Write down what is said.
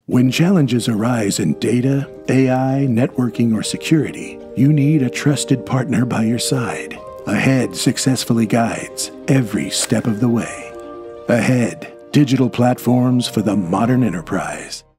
When challenges arise in data, AI, networking, or security, you need a trusted partner by your side. Ahead successfully guides every step of the way. Ahead, digital platforms for the modern enterprise.